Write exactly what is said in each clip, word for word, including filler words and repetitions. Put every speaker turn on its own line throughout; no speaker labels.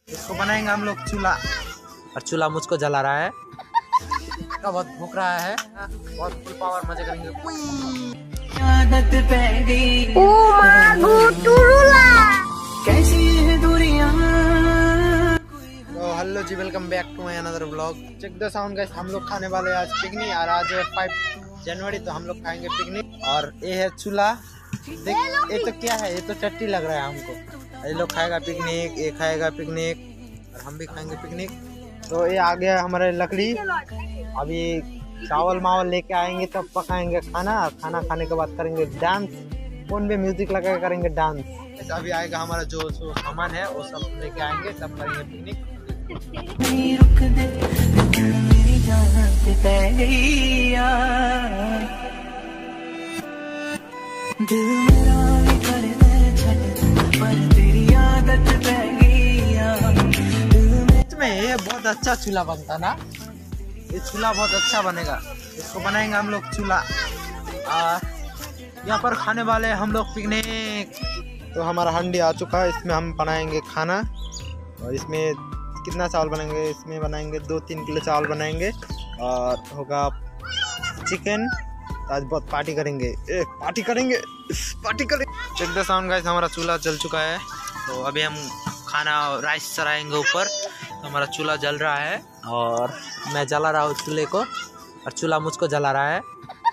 इसको बनाएंगे हम लोग चूल्हा, और चूल्हा मुझको जला रहा है, का बहुत भूख रहा है, बहुत फुल पावर मजे करेंगे। आदत पै गई ओ मागो टुरुला कैसी है दूरियां। तो hello ji, welcome back to my another vlog. Check the sound guys, हम लोग खाने वाले आज पिकनिक, और आज है फाइव जनवरी, तो हम लोग खाएंगे पिकनिक। और ये है चूल्हा, देख ये तो क्या है, ये तो चट्टी लग रहा है हमको। ये लोग खाएगा पिकनिक, ये खाएगा पिकनिक, और हम भी खाएंगे पिकनिक। तो ये आ गया हमारे लकड़ी, अभी चावल मावल लेके आएंगे तब पकाएंगे खाना। खाना खाने के बाद करेंगे डांस, फोन में म्यूजिक लगा के करेंगे डांस। अभी आएगा हमारा जो जो सामान है वो सब लेके आएंगे तब करेंगे पिकनिक। ये बहुत अच्छा चूल्हा बनता ना, ये चूल्हा बहुत अच्छा बनेगा। इसको बनाएंगे हम लोग चूल्हा, यहाँ पर खाने वाले हम लोग पिकनिक। तो हमारा हंडी आ चुका है, इसमें हम बनाएंगे खाना। और इसमें कितना चावल बनाएंगे, इसमें बनाएंगे दो तीन किलो चावल बनाएंगे, और होगा चिकन। आज बहुत पार्टी करेंगे, ए, पार्टी करेंगे पार्टी करेंगे। चेक द साउंड गाइस, हमारा चूल्हा जल चुका है। तो अभी हम खाना राइस चढ़ाएंगे ऊपर। तो हमारा चूल्हा जल रहा है और मैं जला रहा हूँ चूल्हे को, और चूल्हा मुझको जला रहा है।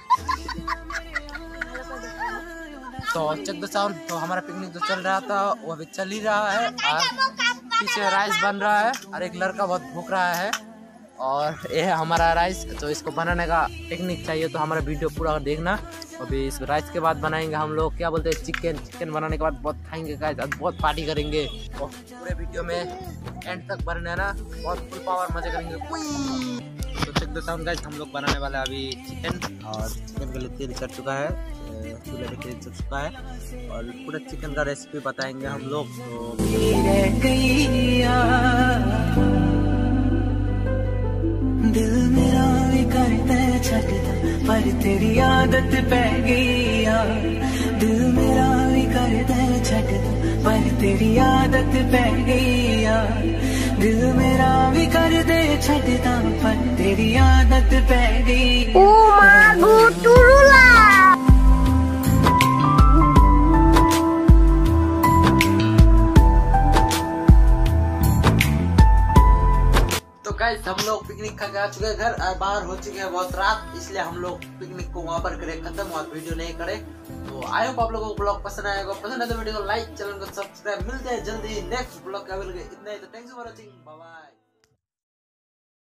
तो चेक द साउंड, तो हमारा पिकनिक जो चल रहा था वो अभी चल ही रहा है, और पीछे राइस बन रहा है, और एक लड़का बहुत भूख रहा है। और ये है हमारा राइस। तो इसको बनाने का टेक्निक चाहिए तो हमारा वीडियो पूरा देखना। अभी इस राइस के बाद बनाएंगे हम लोग क्या बोलते हैं चिकन। चिकन बनाने के बाद बहुत खाएंगे गाइस, बहुत पार्टी करेंगे। और पूरे वीडियो में एंड तक बनने ना, बहुत फुल पावर मजे करेंगे। तो चेक द साउंड गाइस, हम लोग बनाने वाले अभी चिकन, और चिकन के लिए तेल चढ़ चुका है, चूल्हे पे तेल चढ़ चुका है, और पूरा चिकन का रेसिपी बताएंगे हम लोग। दिल मेरा भी करता छटता पर तेरी आदत पै गई। दिल मेरा भी करता छटता पर तेरी आदत पै गई। दिल मेरा भी कर दे छटता पर तेरी आदत पै गई। ओ मागो टुरुला गाइस, हम लोग पिकनिक खा के आ चुके हैं घर, और बाहर हो चुके हैं बहुत रात, इसलिए हम लोग पिकनिक को वहाँ पर करें खत्म और वीडियो नहीं करें। तो आई होप आप लोगों को ब्लॉग पसंद आएगा। पसंद है तो वीडियो को लाइक, चैनल को सब्सक्राइब। मिलते हैं जल्दी नेक्स्ट ब्लॉग का। इतना ही तो, thanks for watching, bye bye.